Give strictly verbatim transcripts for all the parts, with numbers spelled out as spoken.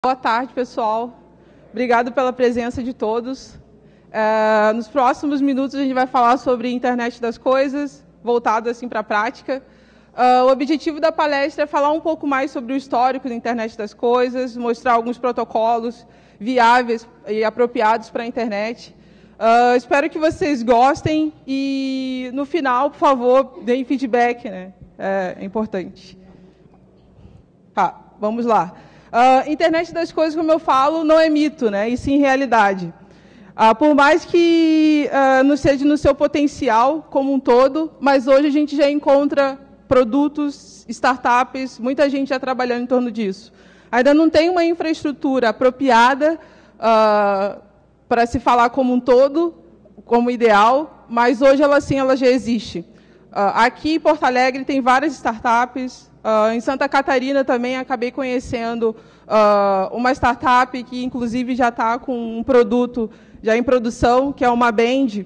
Boa tarde, pessoal. Obrigado pela presença de todos. Uh, nos próximos minutos, a gente vai falar sobre a internet das coisas, voltado assim, para a prática. Uh, o objetivo da palestra é falar um pouco mais sobre o histórico da internet das coisas, mostrar alguns protocolos viáveis e apropriados para a internet. Uh, espero que vocês gostem e, no final, por favor, deem feedback, né? É, é importante. Tá, vamos lá. Uh, internet das coisas, como eu falo, não é mito, né? E sim realidade. Uh, por mais que uh, não seja no seu potencial como um todo, mas hoje a gente já encontra produtos, startups, muita gente já trabalhando em torno disso. Ainda não tem uma infraestrutura apropriada uh, para se falar como um todo, como ideal, mas hoje ela sim ela já existe. Uh, aqui em Porto Alegre tem várias startups. Uh, em Santa Catarina também acabei conhecendo uh, uma startup que, inclusive, já está com um produto já em produção, que é uma Band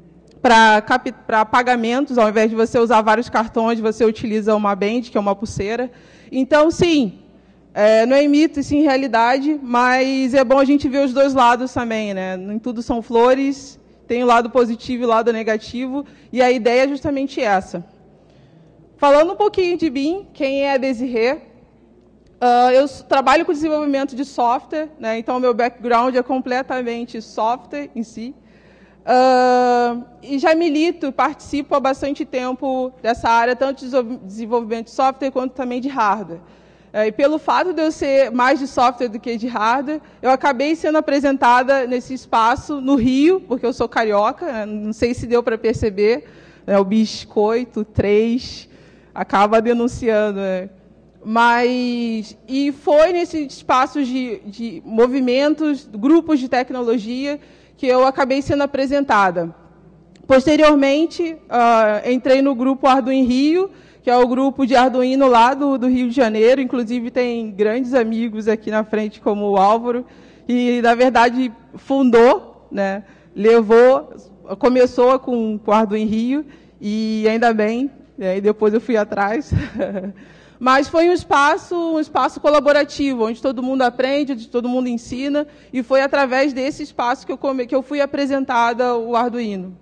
para pagamentos. Ao invés de você usar vários cartões, você utiliza uma Band, que é uma pulseira. Então, sim, é, não é mito, sim realidade, mas é bom a gente ver os dois lados também, né? Nem tudo são flores, tem o lado positivo e o lado negativo, e a ideia é justamente essa. Falando um pouquinho de mim, quem é a Desirê? Uh, eu trabalho com desenvolvimento de software, né? Então, o meu background é completamente software em si. Uh, e já milito, participo há bastante tempo dessa área, tanto de desenvolvimento de software quanto também de hardware. Uh, e pelo fato de eu ser mais de software do que de hardware, eu acabei sendo apresentada nesse espaço no Rio, porque eu sou carioca, né? Não sei se deu para perceber, né? O biscoito, três... acaba denunciando, né? Mas, e foi nesses espaços de, de movimentos, grupos de tecnologia, que eu acabei sendo apresentada. Posteriormente, uh, entrei no grupo Arduino Rio, que é o grupo de Arduino lá do, do Rio de Janeiro, inclusive tem grandes amigos aqui na frente, como o Álvaro, e, na verdade, fundou, né? Levou, começou com o Arduino Rio, e ainda bem, e depois eu fui atrás. Mas foi um espaço, um espaço colaborativo, onde todo mundo aprende, onde todo mundo ensina, e foi através desse espaço que eu, come, que eu fui apresentada o Arduino.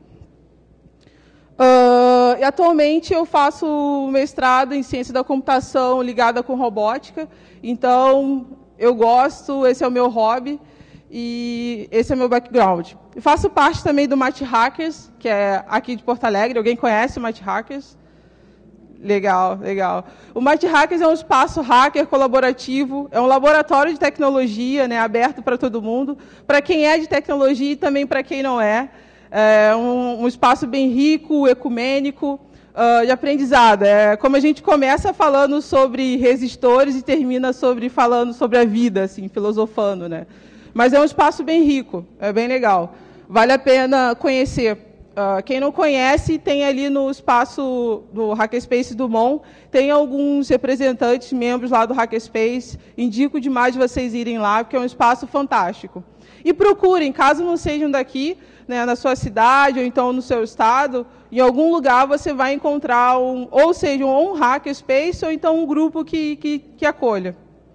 Uh, e atualmente eu faço mestrado em ciência da computação ligada com robótica, então eu gosto, esse é o meu hobby, e esse é o meu background. Eu faço parte também do Mate Hackers, que é aqui de Porto Alegre. Alguém conhece o Mate Hackers? Legal, legal. O Mate Hackers é um espaço hacker colaborativo, é um laboratório de tecnologia, né, aberto para todo mundo, para quem é de tecnologia e também para quem não é. É um, um espaço bem rico, ecumênico, uh, de aprendizado. É como a gente começa falando sobre resistores e termina sobre, falando sobre a vida, assim, filosofando, né? Mas é um espaço bem rico, é bem legal. Vale a pena conhecer. Uh, quem não conhece, tem ali no espaço do Hackerspace do M O N, tem alguns representantes, membros lá do Hackerspace. Indico demais vocês irem lá, porque é um espaço fantástico. E procurem, caso não sejam daqui, né, na sua cidade ou então no seu estado, em algum lugar você vai encontrar, um, ou seja, um Hackerspace ou então um grupo que, que, que acolha.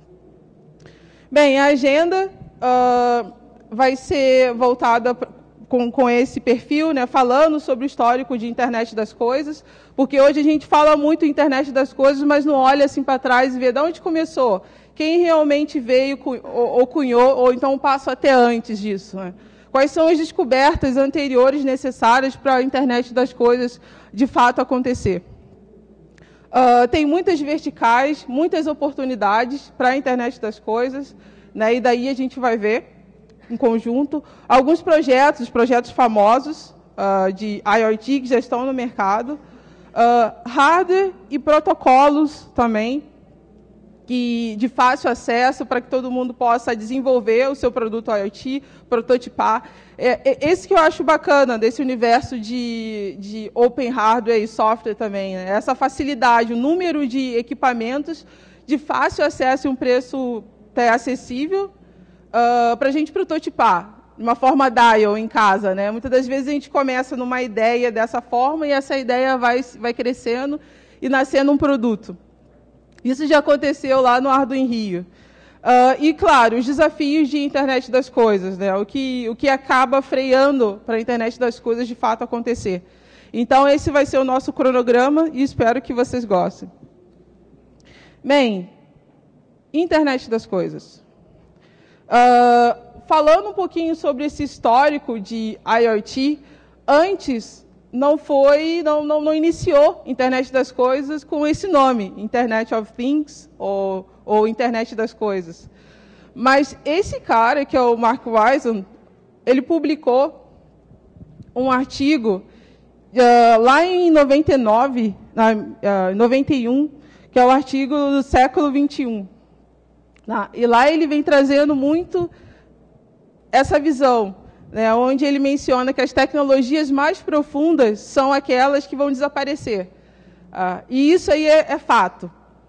Bem, a agenda uh, vai ser voltada Com, com esse perfil, né, falando sobre o histórico de internet das coisas, porque hoje a gente fala muito internet das coisas, mas não olha assim para trás e vê de onde começou, quem realmente veio ou, ou cunhou, ou então um passo até antes disso, né? Quais são as descobertas anteriores necessárias para a internet das coisas de fato acontecer. Uh, tem muitas verticais, muitas oportunidades para a internet das coisas, né, e daí a gente vai ver em conjunto, alguns projetos, projetos famosos uh, de IoT que já estão no mercado, uh, hardware e protocolos também, que, de fácil acesso para que todo mundo possa desenvolver o seu produto IoT, prototipar. É, é, esse que eu acho bacana desse universo de, de open hardware e software também, né? Essa facilidade, o número de equipamentos de fácil acesso e um preço até acessível, Uh, para a gente prototipar, de uma forma dial em casa, né? Muitas das vezes a gente começa numa ideia dessa forma e essa ideia vai, vai crescendo e nascendo um produto. Isso já aconteceu lá no Arduino Rio. Uh, e, claro, os desafios de internet das coisas, né? o, que, o que acaba freando para a internet das coisas de fato acontecer. Então, esse vai ser o nosso cronograma e espero que vocês gostem. Bem, internet das coisas. Uh, falando um pouquinho sobre esse histórico de IoT, antes não foi, não, não, não iniciou internet das coisas com esse nome, Internet of Things, ou, ou internet das coisas. Mas esse cara, que é o Mark Wisen, ele publicou um artigo uh, lá em noventa e nove, uh, noventa e um, que é o artigo do século vinte e um. Ah, e lá ele vem trazendo muito essa visão, né, onde ele menciona que as tecnologias mais profundas são aquelas que vão desaparecer. Ah, e isso aí é, é fato.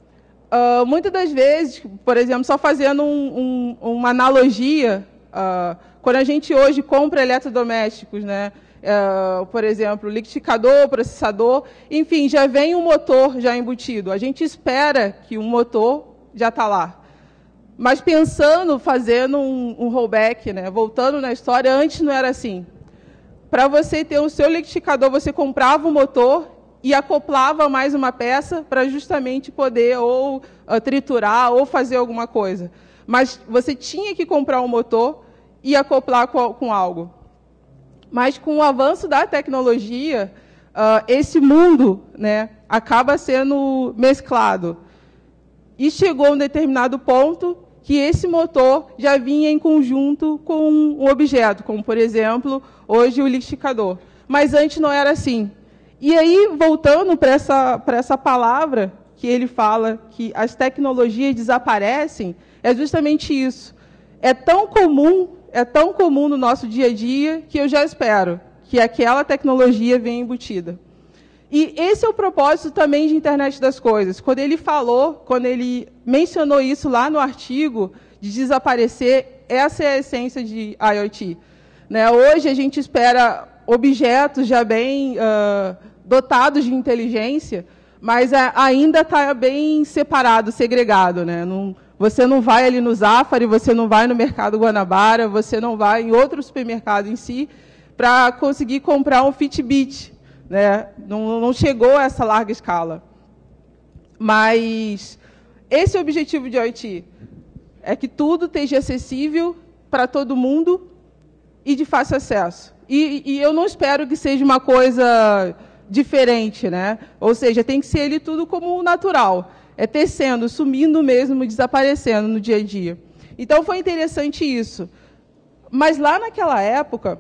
Uh, muitas das vezes, por exemplo, só fazendo um, um, uma analogia, uh, quando a gente hoje compra eletrodomésticos, né, uh, por exemplo, liquidificador, processador, enfim, já vem um motor já embutido. A gente espera que um motor já está lá. Mas pensando, fazendo um, um rollback, né, voltando na história, antes não era assim. Para você ter o seu liquidificador, você comprava o motor e acoplava mais uma peça para justamente poder ou uh, triturar ou fazer alguma coisa. Mas você tinha que comprar um motor e acoplar com, com algo. Mas com o avanço da tecnologia, uh, esse mundo, né, acaba sendo mesclado. E chegou a um determinado ponto que esse motor já vinha em conjunto com um objeto, como, por exemplo, hoje o liquidificador. Mas antes não era assim. E aí, voltando para essa, para essa palavra que ele fala que as tecnologias desaparecem, é justamente isso. É tão comum, é tão comum no nosso dia a dia que eu já espero que aquela tecnologia venha embutida. E esse é o propósito também de internet das coisas. Quando ele falou, quando ele mencionou isso lá no artigo, de desaparecer, essa é a essência de IoT. Né? Hoje a gente espera objetos já bem uh, dotados de inteligência, mas a, ainda está bem separado, segregado. Né? Não, você não vai ali no Zafari, você não vai no Mercado Guanabara, você não vai em outro supermercado em si para conseguir comprar um Fitbit. Né? Não, não chegou a essa larga escala. Mas esse é o objetivo de IoT, é que tudo esteja acessível para todo mundo e de fácil acesso. E, e eu não espero que seja uma coisa diferente, né? Ou seja, tem que ser ele tudo como natural, é tecendo, sumindo mesmo, desaparecendo no dia a dia. Então foi interessante isso. Mas lá naquela época,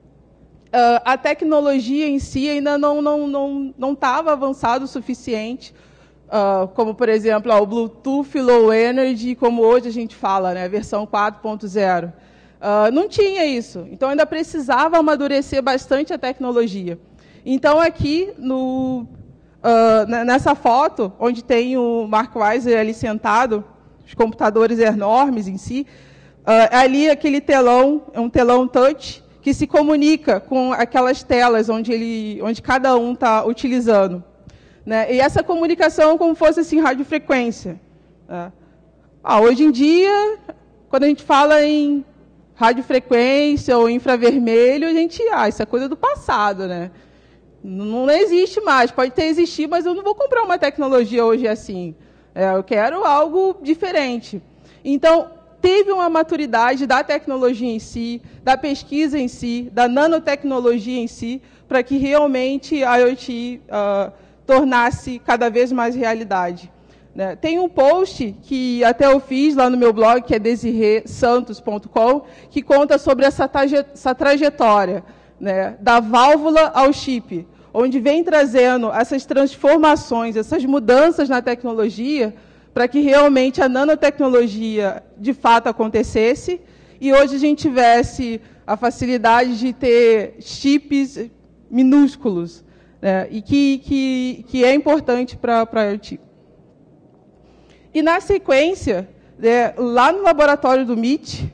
Uh, a tecnologia em si ainda não não não não estava avançado o suficiente, uh, como, por exemplo, ó, o Bluetooth Low Energy, como hoje a gente fala, né, versão quatro ponto zero. Uh, não tinha isso. Então, ainda precisava amadurecer bastante a tecnologia. Então, aqui, no, uh, nessa foto, onde tem o Mark Weiser ali sentado, os computadores enormes em si, uh, ali aquele telão, é um telão touch, que se comunica com aquelas telas onde, ele, onde cada um está utilizando. Né? E essa comunicação é como se fosse assim, radiofrequência. Né? Ah, hoje em dia, quando a gente fala em radiofrequência ou infravermelho, a gente, ah, isso é coisa do passado. Né? Não, não existe mais, pode ter existido, mas eu não vou comprar uma tecnologia hoje assim. É, eu quero algo diferente. Então, teve uma maturidade da tecnologia em si, da pesquisa em si, da nanotecnologia em si, para que realmente a IoT uh, tornasse cada vez mais realidade. Né? Tem um post que até eu fiz lá no meu blog, que é desirê santos ponto com, que conta sobre essa, essa trajetória, né, da válvula ao chip, onde vem trazendo essas transformações, essas mudanças na tecnologia, para que realmente a nanotecnologia de fato acontecesse e hoje a gente tivesse a facilidade de ter chips minúsculos, né, e que, que, que é importante para a IoT. E na sequência, né, lá no laboratório do M I T,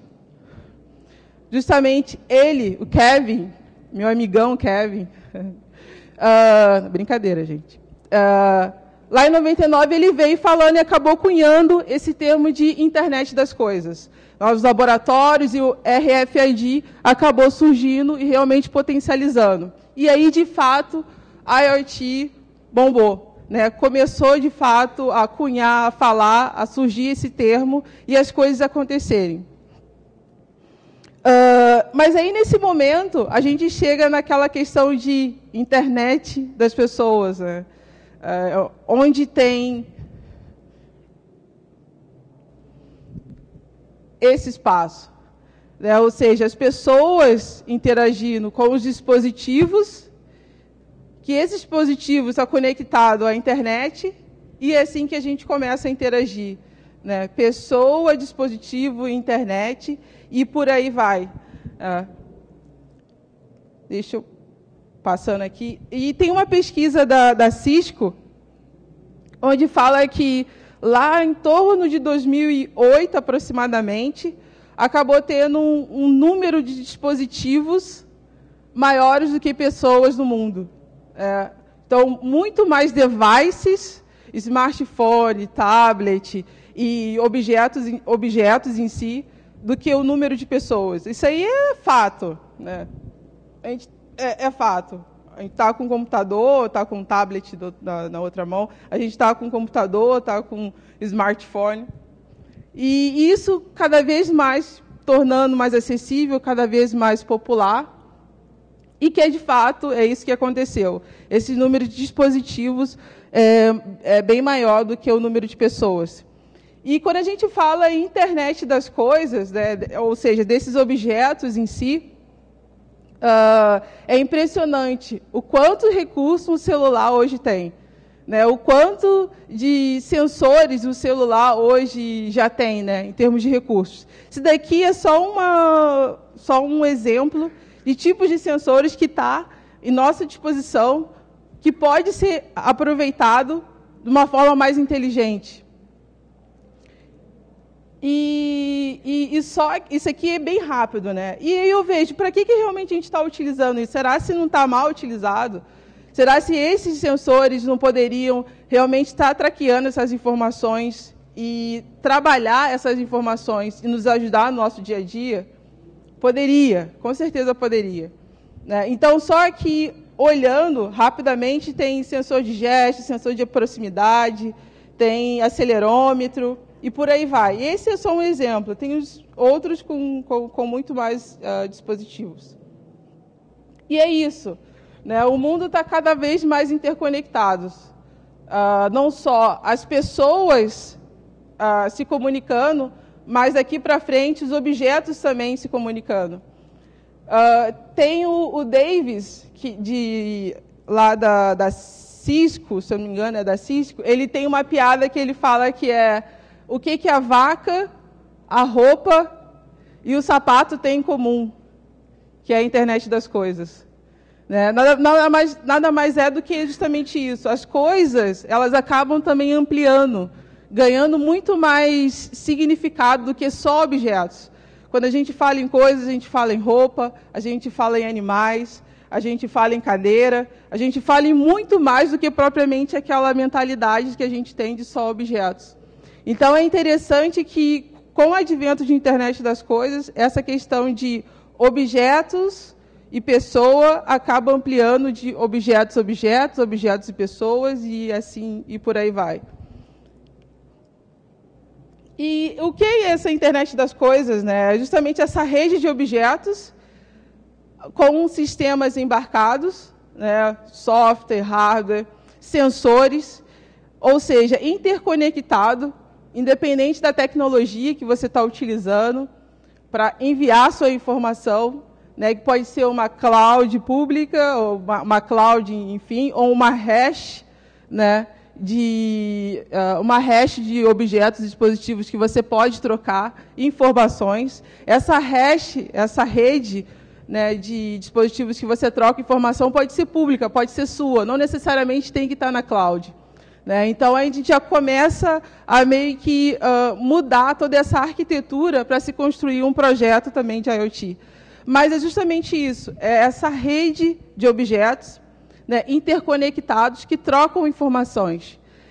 justamente ele, o Kevin, meu amigão Kevin, uh, brincadeira, gente, uh, lá em noventa e nove, ele veio falando e acabou cunhando esse termo de internet das coisas. Os laboratórios e o R F I D acabou surgindo e realmente potencializando. E aí, de fato, a IoT bombou, né? Começou, de fato, a cunhar, a falar, a surgir esse termo e as coisas acontecerem. Uh, mas aí, nesse momento, a gente chega naquela questão de internet das pessoas, né? Uh, onde tem esse espaço, né? Ou seja, as pessoas interagindo com os dispositivos, que esse dispositivo está conectado à internet, e é assim que a gente começa a interagir, né? Pessoa, dispositivo, internet, e por aí vai. Ah, deixa eu passando aqui. E tem uma pesquisa da, da Cisco, onde fala que lá em torno de dois mil e oito, aproximadamente, acabou tendo um, um número de dispositivos maiores do que pessoas no mundo. É, então, muito mais devices, smartphone, tablet e objetos, objetos em si, do que o número de pessoas. Isso aí é fato, né? A gente, é, é fato. A gente está com um computador, está com um tablet do, na, na outra mão, a gente está com um computador, está com um smartphone. E isso cada vez mais tornando mais acessível, cada vez mais popular, e que, de fato, é isso que aconteceu. Esse número de dispositivos é, é bem maior do que o número de pessoas. E quando a gente fala em internet das coisas, né, ou seja, desses objetos em si, uh, é impressionante o quanto recurso um celular hoje tem, né, o quanto de sensores o celular hoje já tem, né, em termos de recursos. Isso daqui é só, uma, só um exemplo de tipos de sensores que está em nossa disposição, que pode ser aproveitado de uma forma mais inteligente. E, e, e só isso aqui é bem rápido, né? E aí eu vejo, para que, que realmente a gente está utilizando isso? Será se não está mal utilizado? Será se esses sensores não poderiam realmente estar traqueando essas informações e trabalhar essas informações e nos ajudar no nosso dia a dia? Poderia, com certeza poderia, né? Então, só que, olhando rapidamente, tem sensor de gesto, sensor de proximidade, tem acelerômetro, e por aí vai. Esse é só um exemplo. Tem os outros com, com, com muito mais uh, dispositivos. E é isso, né? O mundo está cada vez mais interconectado. Uh, não só as pessoas uh, se comunicando, mas daqui para frente os objetos também se comunicando. Uh, tem o, o Davis, que, de, lá da, da Cisco, se eu não me engano, é da Cisco, ele tem uma piada que ele fala que é o que, que a vaca, a roupa e o sapato têm em comum, que é a internet das coisas. Né? Nada, nada, mais, nada mais é do que justamente isso. As coisas, elas acabam também ampliando, ganhando muito mais significado do que só objetos. Quando a gente fala em coisas, a gente fala em roupa, a gente fala em animais, a gente fala em cadeira, a gente fala em muito mais do que propriamente aquela mentalidade que a gente tem de só objetos. Então, é interessante que, com o advento de internet das coisas, essa questão de objetos e pessoa acaba ampliando de objetos, objetos, objetos e pessoas, e assim, e por aí vai. E o que é essa internet das coisas, né? É justamente essa rede de objetos com sistemas embarcados, né? Software, hardware, sensores, ou seja, interconectado, independente da tecnologia que você está utilizando para enviar sua informação, né, que pode ser uma cloud pública, ou uma, uma cloud, enfim, ou uma hash, né, de, uh, uma hash de objetos e dispositivos que você pode trocar informações. Essa hash, essa rede, né, de dispositivos que você troca informação pode ser pública, pode ser sua, não necessariamente tem que estar na cloud. Né? Então, a gente já começa a meio que uh, mudar toda essa arquitetura para se construir um projeto também de IoT. Mas é justamente isso, é essa rede de objetos, né, interconectados que trocam informações.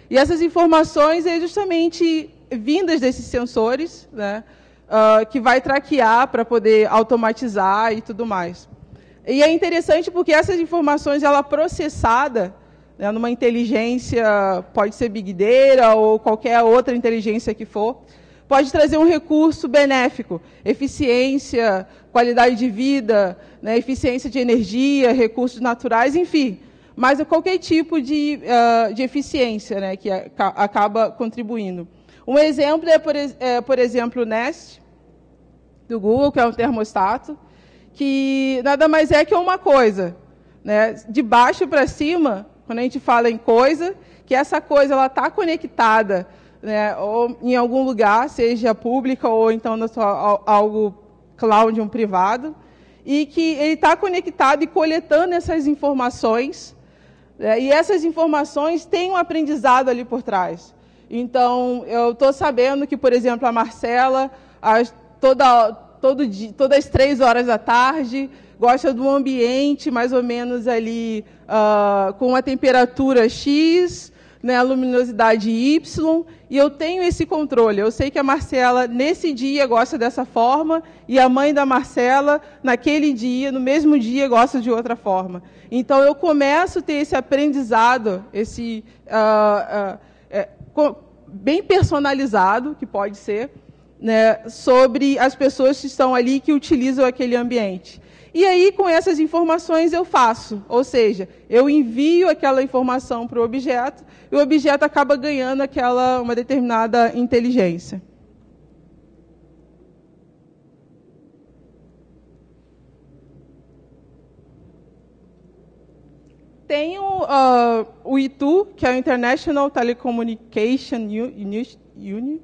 E essas informações é justamente vindas desses sensores, né, uh, que vai traquear para poder automatizar e tudo mais. E é interessante porque essas informações, ela processada, né, numa inteligência, pode ser Big Data ou qualquer outra inteligência que for, pode trazer um recurso benéfico, eficiência, qualidade de vida, né, eficiência de energia, recursos naturais, enfim, mas qualquer tipo de, uh, de eficiência, né, que a, acaba contribuindo. Um exemplo é, por, é, por exemplo, o Nest, do Google, que é um termostato, que nada mais é que uma coisa, né, de baixo para cima, quando a gente fala em coisa, que essa coisa está conectada, né, ou em algum lugar, seja pública ou então na sua, algo cloud, um privado, e que ele está conectado e coletando essas informações, né, e essas informações têm um aprendizado ali por trás. Então, eu estou sabendo que, por exemplo, a Marcela, as, toda, todo dia, todas as três horas da tarde, gosta de um ambiente mais ou menos ali uh, com a temperatura X, né, a luminosidade Y, e eu tenho esse controle. Eu sei que a Marcela, nesse dia, gosta dessa forma, e a mãe da Marcela, naquele dia, no mesmo dia, gosta de outra forma. Então, eu começo a ter esse aprendizado, esse uh, uh, é, bem personalizado, que pode ser, né, sobre as pessoas que estão ali, que utilizam aquele ambiente. E aí, com essas informações, eu faço. Ou seja, eu envio aquela informação para o objeto e o objeto acaba ganhando aquela, uma determinada inteligência. Tenho uh, o I T U, que é o International Telecommunication Union,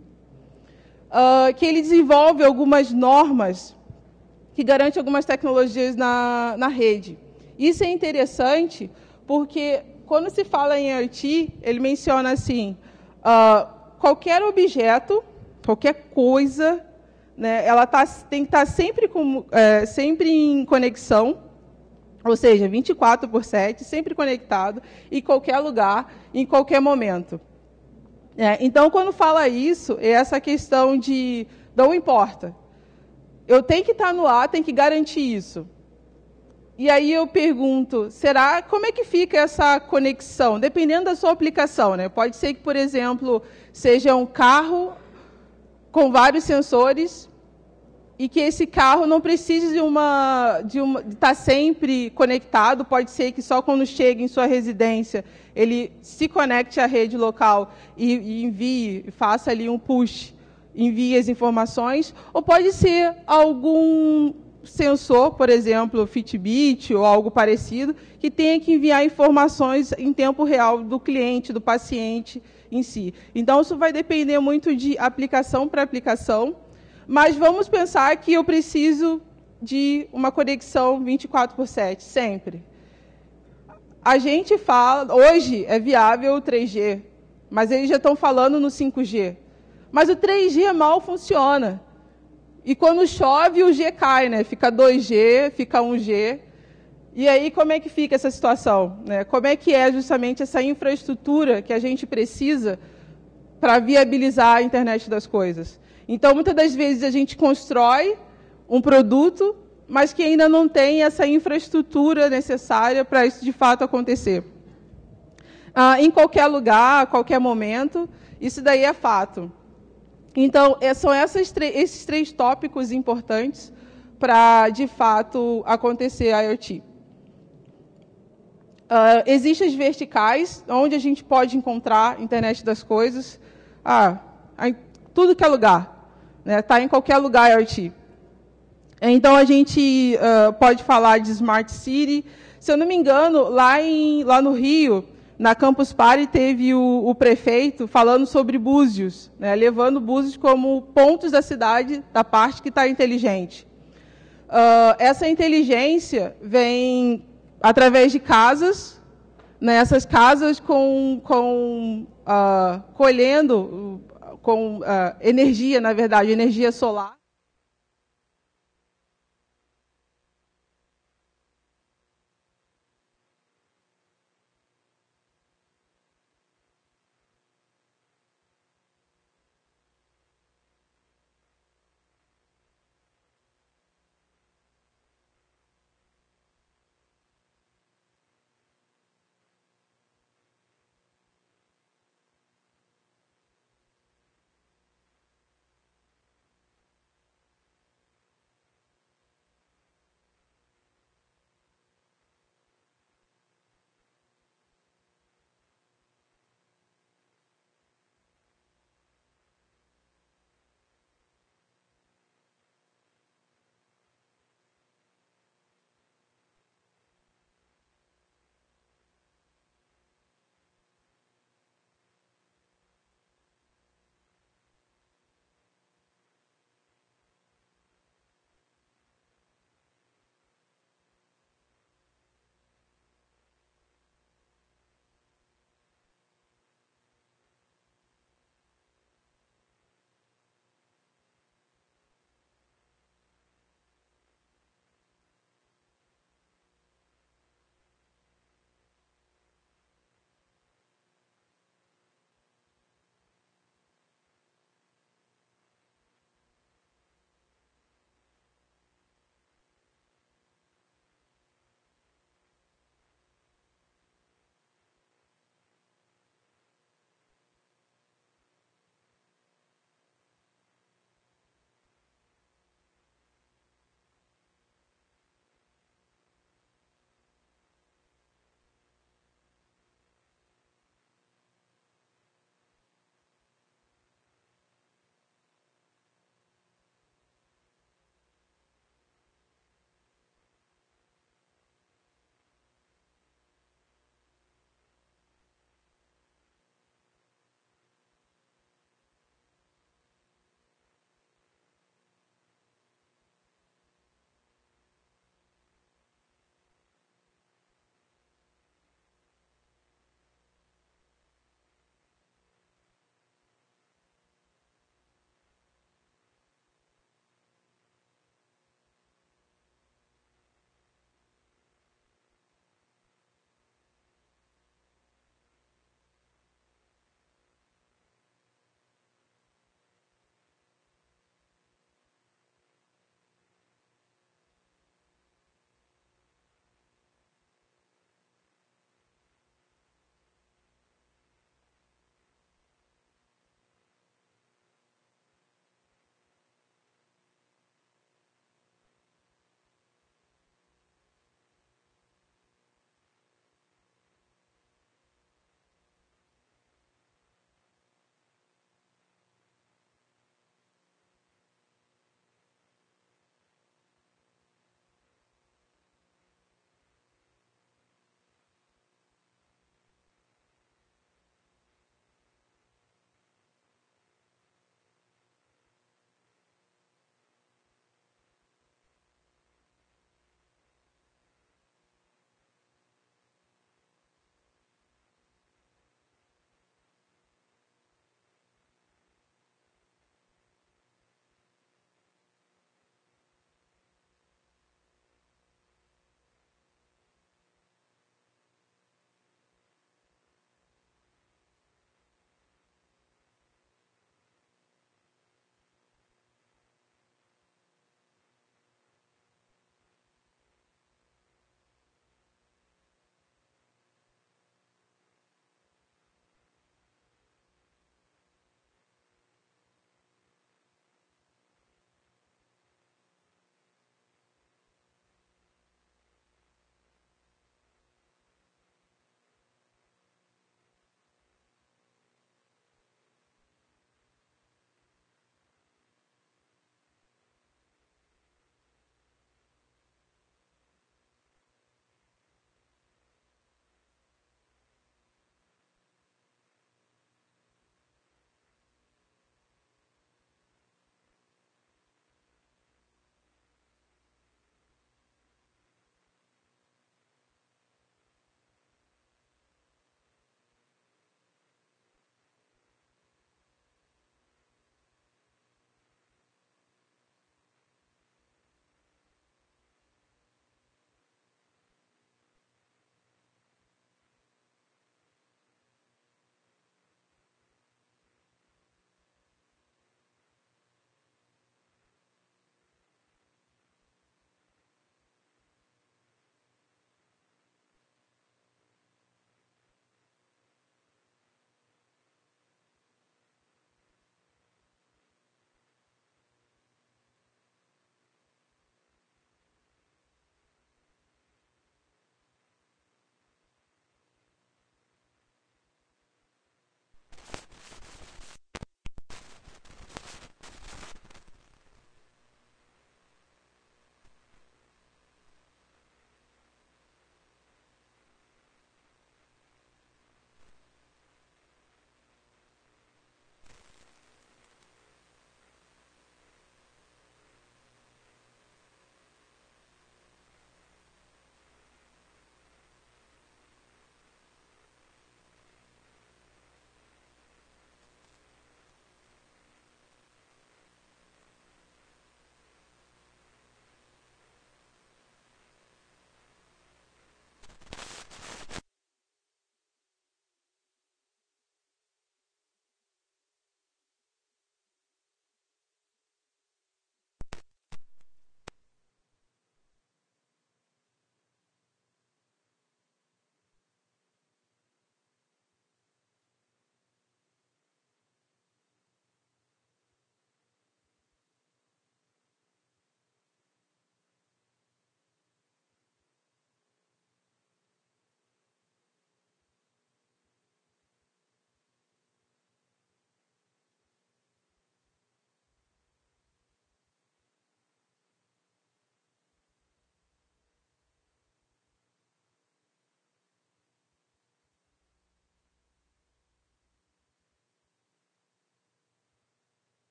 uh, que ele desenvolve algumas normas que garante algumas tecnologias na, na rede. Isso é interessante porque, quando se fala em IoT, ele menciona assim, uh, qualquer objeto, qualquer coisa, né, ela tá, tem que estar sempre, com, é, sempre em conexão, ou seja, vinte e quatro por sete, sempre conectado, em qualquer lugar, em qualquer momento. É, então, quando fala isso, é essa questão de não importa. Eu tenho que estar no ar, tenho que garantir isso. E aí eu pergunto, será, como é que fica essa conexão? Dependendo da sua aplicação, né? Pode ser que, por exemplo, seja um carro com vários sensores e que esse carro não precise de, uma, de, uma, de estar sempre conectado. Pode ser que só quando chega em sua residência ele se conecte à rede local e, e envie, faça ali um push, envie as informações, ou pode ser algum sensor, por exemplo, Fitbit ou algo parecido, que tenha que enviar informações em tempo real do cliente, do paciente em si. Então, isso vai depender muito de aplicação para aplicação, mas vamos pensar que eu preciso de uma conexão vinte e quatro por sete, sempre. A gente fala, hoje é viável o três G, mas eles já estão falando no cinco G. Mas o três G mal funciona. E quando chove, o G cai, né? Fica dois G, fica um G. E aí, como é que fica essa situação, né? Como é que é justamente essa infraestrutura que a gente precisa para viabilizar a internet das coisas? Então, muitas das vezes, a gente constrói um produto, mas que ainda não tem essa infraestrutura necessária para isso, de fato, acontecer. Ah, em qualquer lugar, a qualquer momento, isso daí é fato. Então, são essas, esses três tópicos importantes para, de fato, acontecer a IoT. Uh, existem as verticais, onde a gente pode encontrar a internet das coisas. Ah, em tudo que é lugar. Está, né? Em qualquer lugar IoT. Então, a gente uh, pode falar de Smart City. Se eu não me engano, lá, em, lá no Rio, na Campus Party, teve o, o prefeito falando sobre Búzios, né, levando Búzios como pontos da cidade, da parte que está inteligente. Uh, essa inteligência vem através de casas, né, essas casas com, com, uh, colhendo uh, com uh, energia, na verdade, energia solar.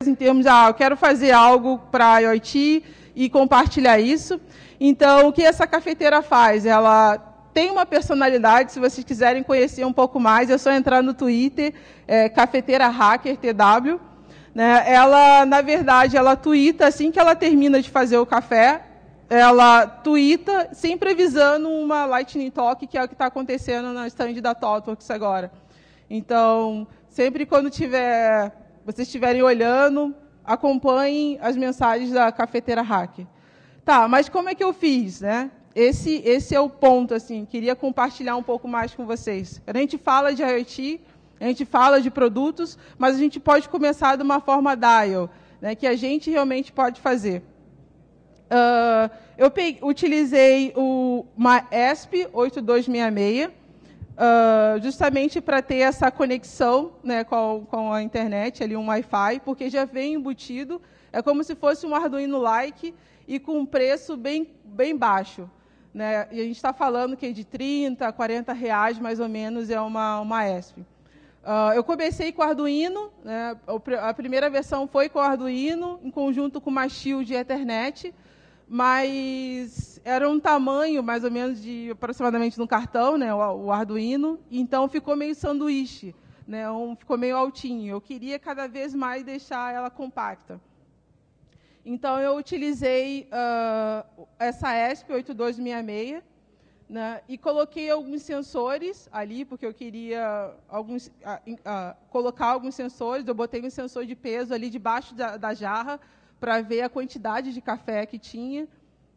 em termos de, ah, eu quero fazer algo para IoT e compartilhar isso. Então, o que essa cafeteira faz? Ela tem uma personalidade, se vocês quiserem conhecer um pouco mais, é só entrar no Twitter, é, Cafeteira Hacker, T W. Né? Ela, na verdade, ela tuita assim que ela termina de fazer o café, ela tuita sempre avisando uma Lightning Talk, que é o que está acontecendo na stand da ThoughtWorks agora. Então, sempre quando tiver, vocês estiverem olhando, acompanhem as mensagens da Cafeteira Hacker. Tá, mas como é que eu fiz, né? Esse, esse é o ponto, assim, queria compartilhar um pouco mais com vocês. A gente fala de IoT, a gente fala de produtos, mas a gente pode começar de uma forma dial, né, que a gente realmente pode fazer. Uh, eu peguei, utilizei o, uma E S P oito dois seis seis, uh, justamente para ter essa conexão, né, com, com a internet, ali um Wi-Fi, porque já vem embutido, é como se fosse um Arduino-like e com um preço bem, bem baixo. Né? E a gente está falando que de trinta a quarenta reais, mais ou menos, é uma, uma E S P. Uh, eu comecei com o Arduino, né? A primeira versão foi com o Arduino, em conjunto com uma shield de Ethernet, mas era um tamanho, mais ou menos, de aproximadamente no cartão, né? o, o Arduino, então ficou meio sanduíche, né? um, ficou meio altinho. Eu queria cada vez mais deixar ela compacta. Então, eu utilizei uh, essa E S P oito dois seis seis, né, e coloquei alguns sensores ali, porque eu queria alguns, uh, uh, colocar alguns sensores. Eu botei um sensor de peso ali debaixo da, da jarra para ver a quantidade de café que tinha.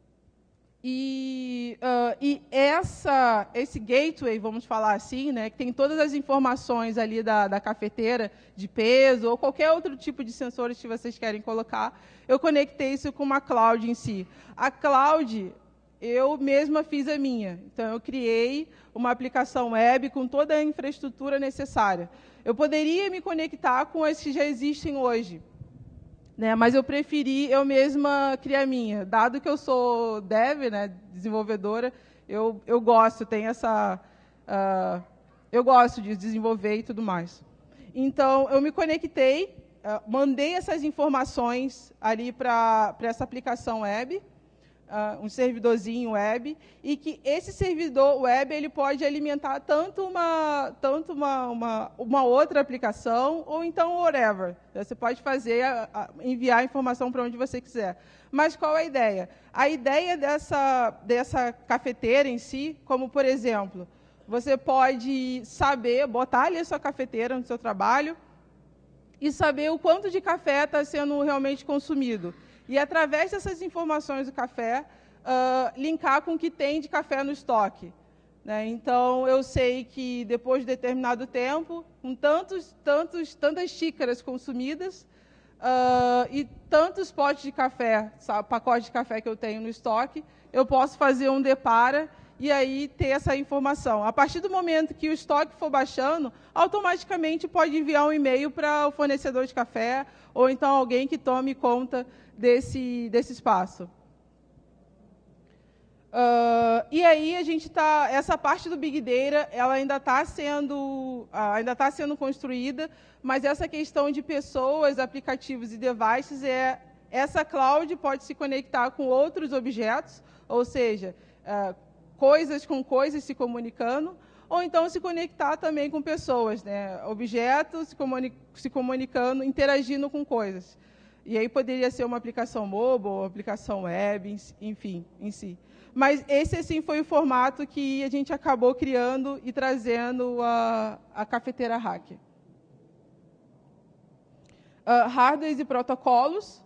E, uh, e essa, esse gateway, vamos falar assim, né, que tem todas as informações ali da, da cafeteira, de peso, ou qualquer outro tipo de sensores que vocês querem colocar, eu conectei isso com uma cloud em si. A cloud, eu mesma fiz a minha. Então, eu criei uma aplicação web com toda a infraestrutura necessária. Eu poderia me conectar com as que já existem hoje, né, mas eu preferi eu mesma criar a minha. Dado que eu sou dev, né, desenvolvedora, eu, eu gosto, tenho essa, uh, eu gosto de desenvolver e tudo mais. Então, eu me conectei, uh, mandei essas informações ali para essa aplicação web, uh, um servidorzinho web, e que esse servidor web ele pode alimentar tanto uma, tanto uma, uma, uma outra aplicação, ou então whatever. Você pode fazer, a, a, enviar a informação para onde você quiser. Mas qual é a ideia? A ideia dessa, dessa cafeteira em si, como, por exemplo, você pode saber, botar ali a sua cafeteira no seu trabalho e saber o quanto de café está sendo realmente consumido. E, através dessas informações do café, uh, linkar com o que tem de café no estoque. Né? Então, eu sei que, depois de determinado tempo, com tantos, tantos, tantas xícaras consumidas uh, e tantos potes de café, sabe, pacotes de café que eu tenho no estoque, eu posso fazer um depara e aí ter essa informação. A partir do momento que o estoque for baixando, automaticamente pode enviar um e-mail para o fornecedor de café ou então alguém que tome conta desse, desse espaço. Uh, e aí a gente está, essa parte do Big Data, ela ainda está sendo, uh, ainda está sendo construída, mas essa questão de pessoas, aplicativos e devices, é, essa cloud pode se conectar com outros objetos, ou seja, uh, coisas com coisas se comunicando, ou então se conectar também com pessoas, né? Objetos se, comuni se comunicando, interagindo com coisas. E aí poderia ser uma aplicação mobile, uma aplicação web, enfim, em si. Mas esse, assim, foi o formato que a gente acabou criando e trazendo a, a cafeteira Hacker. Uh, hardwares e protocolos.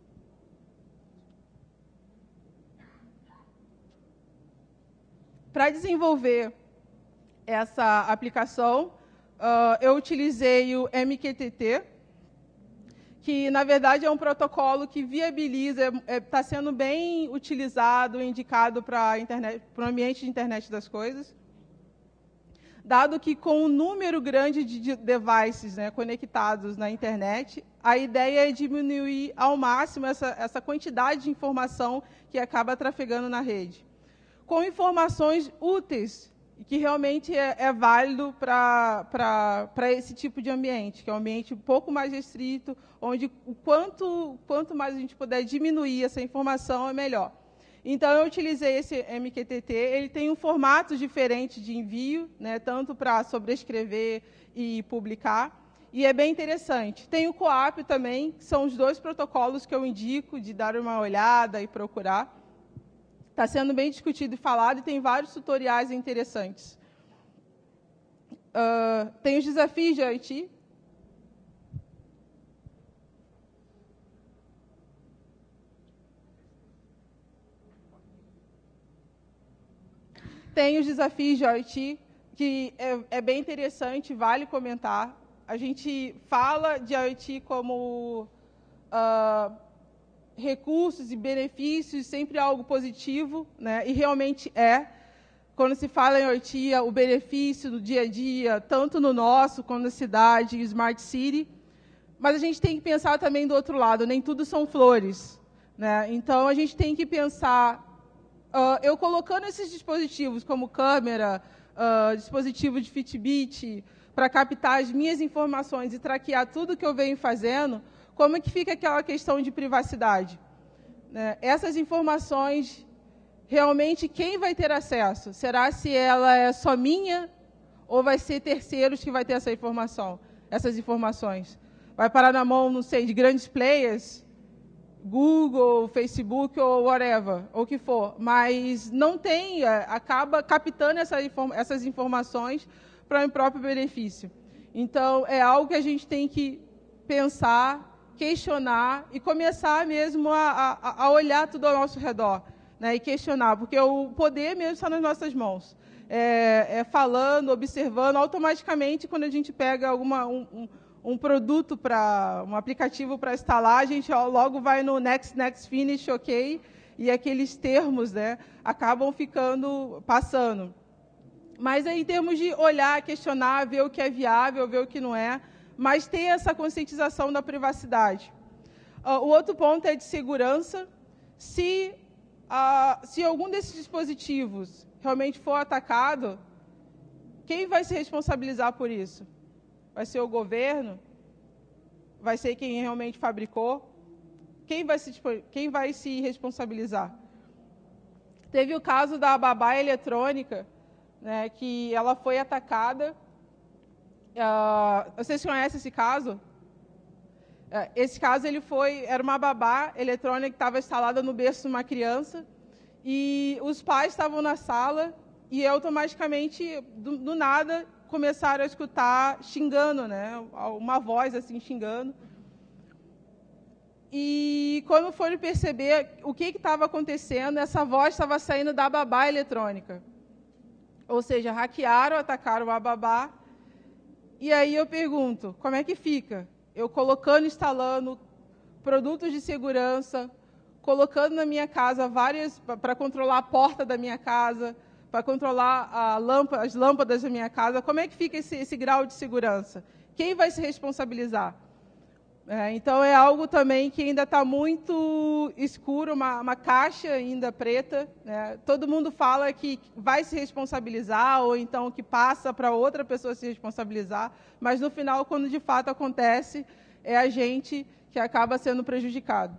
Para desenvolver essa aplicação, uh, eu utilizei o M Q T T, que, na verdade, é um protocolo que viabiliza, está é, tá sendo bem utilizado, indicado para o ambiente de internet das coisas, dado que, com um número grande de devices, né, conectados na internet, a ideia é diminuir ao máximo essa, essa quantidade de informação que acaba trafegando na rede, com informações úteis e que realmente é, é válido para esse tipo de ambiente, que é um ambiente um pouco mais restrito, onde o quanto, quanto mais a gente puder diminuir essa informação, é melhor. Então, eu utilizei esse M Q T T, ele tem um formato diferente de envio, né, tanto para sobrescrever e publicar, e é bem interessante. Tem o COAP também, que são os dois protocolos que eu indico de dar uma olhada e procurar. Está sendo bem discutido e falado, e tem vários tutoriais interessantes. Uh, tem os desafios de I T. Tem os desafios de I T, que é, é bem interessante, vale comentar. A gente fala de I T como uh, recursos e benefícios, sempre algo positivo, né? E realmente é. Quando se fala em I T, o benefício do dia a dia, tanto no nosso, quanto na cidade, Smart City. Mas a gente tem que pensar também do outro lado, nem tudo são flores, né? Então, a gente tem que pensar... Uh, eu colocando esses dispositivos, como câmera, uh, dispositivo de Fitbit, para captar as minhas informações e traquear tudo que eu venho fazendo, como é que fica aquela questão de privacidade? Né? Essas informações, realmente, quem vai ter acesso? Será se ela é só minha ou vai ser terceiros que vai ter essa informação, essas informações? Vai parar na mão, não sei, de grandes players, Google, Facebook ou whatever, ou o que for, mas não tem, acaba captando essa, essas informações para o próprio benefício. Então, é algo que a gente tem que pensar, questionar e começar mesmo a, a, a olhar tudo ao nosso redor, né, e questionar, porque o poder mesmo está nas nossas mãos. É, é falando, observando, automaticamente, quando a gente pega alguma... Um, um, um produto, para um aplicativo para instalar, a gente ó, logo vai no next, next, finish, ok, e aqueles termos, né, acabam ficando, passando. Mas aí, em termos de olhar, questionar, ver o que é viável, ver o que não é, mas ter essa conscientização da privacidade. Uh, o outro ponto é de segurança. Se, uh, se algum desses dispositivos realmente for atacado, quem vai se responsabilizar por isso? Vai ser o governo? Vai ser quem realmente fabricou? Quem vai se, quem vai se responsabilizar? Teve o caso da babá eletrônica, né, que ela foi atacada. Uh, vocês conhecem esse caso? Uh, esse caso ele foi, era uma babá eletrônica que estava instalada no berço de uma criança, e os pais estavam na sala e automaticamente, do, do nada, começaram a escutar xingando, né? Uma voz assim xingando. E quando foram perceber o que estava acontecendo, essa voz estava saindo da babá eletrônica. Ou seja, hackearam, atacaram a babá. E aí eu pergunto, como é que fica? Eu colocando, instalando produtos de segurança, colocando na minha casa várias, para controlar a porta da minha casa, para controlar a lâmpada, as lâmpadas da minha casa, como é que fica esse, esse grau de segurança? Quem vai se responsabilizar? É, então, é algo também que ainda está muito escuro, uma, uma caixa ainda preta, né? Todo mundo fala que vai se responsabilizar, ou então que passa para outra pessoa se responsabilizar, mas, no final, quando de fato acontece, é a gente que acaba sendo prejudicado.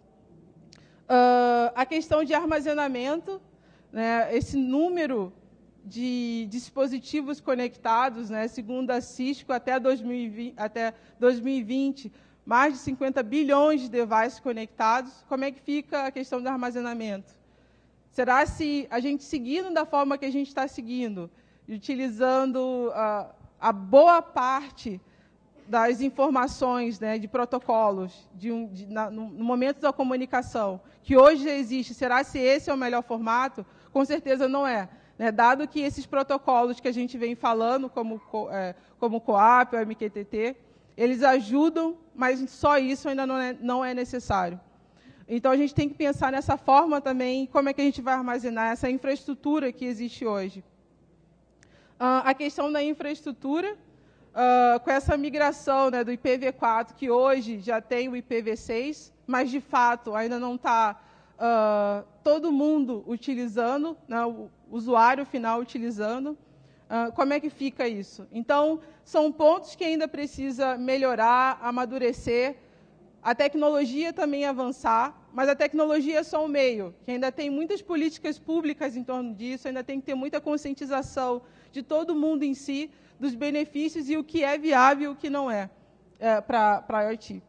Uh, a questão de armazenamento, né, esse número de dispositivos conectados, né, segundo a Cisco, até dois mil e vinte, até dois mil e vinte, mais de cinquenta bilhões de devices conectados. Como é que fica a questão do armazenamento? Será se a gente seguindo da forma que a gente está seguindo, utilizando a, a boa parte das informações, né, de protocolos, de um, de, na, no, no momento da comunicação, que hoje já existe, será se esse é o melhor formato? Com certeza não é. Né? Dado que esses protocolos que a gente vem falando, como, é, como o COAP, o M Q T T, eles ajudam, mas só isso ainda não é, não é necessário. Então, a gente tem que pensar nessa forma também, como é que a gente vai armazenar essa infraestrutura que existe hoje. Uh, a questão da infraestrutura, uh, com essa migração, né, do I P v quatro, que hoje já tem o I P v seis, mas, de fato, ainda não está uh, todo mundo utilizando, né, o usuário final utilizando. Uh, como é que fica isso? Então, são pontos que ainda precisa melhorar, amadurecer, a tecnologia também avançar, mas a tecnologia é só um meio, que ainda tem muitas políticas públicas em torno disso, ainda tem que ter muita conscientização de todo mundo em si, dos benefícios e o que é viável e o que não é, é para a IoT.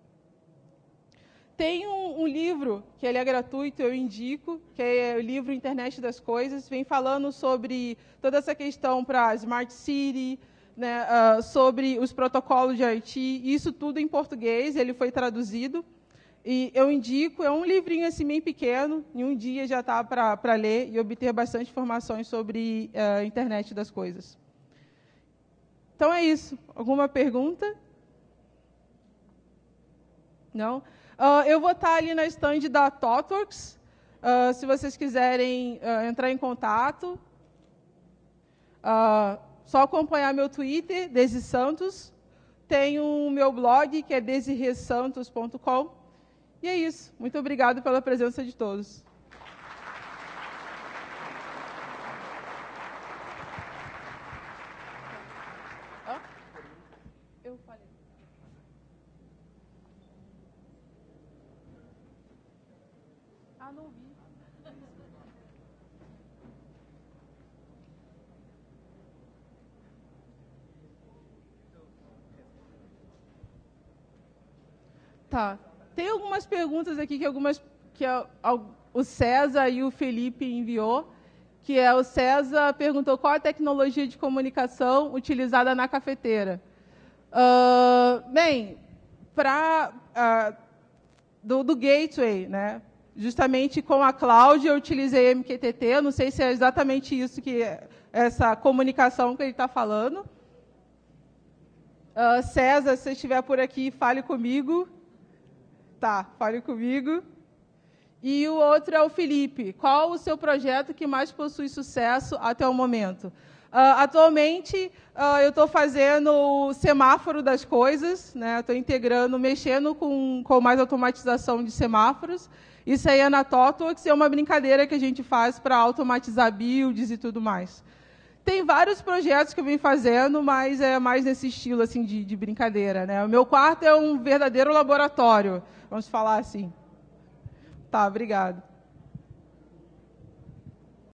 Tem um, um livro, que ele é gratuito, eu indico, que é o livro Internet das Coisas, vem falando sobre toda essa questão para Smart City, né, uh, sobre os protocolos de IoT, isso tudo em português, ele foi traduzido, e eu indico, é um livrinho assim bem pequeno, em um dia já está para ler e obter bastante informações sobre a uh, Internet das Coisas. Então é isso. Alguma pergunta? Não? Uh, eu vou estar ali na stand da ThoughtWorks, uh, se vocês quiserem uh, entrar em contato. Uh, só acompanhar meu Twitter, Desi Santos. Tem o meu blog, que é desirê santos ponto com. E é isso. Muito obrigado pela presença de todos. Eu falei. Ah, não vi. Tá. Tem algumas perguntas aqui que, algumas, que o César e o Felipe enviou, que é o César perguntou qual a tecnologia de comunicação utilizada na cafeteira. Uh, bem, para uh, do, do gateway, né? Justamente com a cloud eu utilizei M Q T T, não sei se é exatamente isso que é, essa comunicação que ele está falando. Uh, César, se você estiver por aqui, fale comigo. Tá, fale comigo. E o outro é o Felipe. Qual o seu projeto que mais possui sucesso até o momento? Uh, atualmente, uh, eu estou fazendo o semáforo das coisas, né? Estou integrando, mexendo com, com mais automatização de semáforos. Isso aí é na ThoughtWorks, é uma brincadeira que a gente faz para automatizar builds e tudo mais. Tem vários projetos que eu venho fazendo, mas é mais nesse estilo assim, de, de brincadeira, né? O meu quarto é um verdadeiro laboratório, vamos falar assim. Tá, obrigado.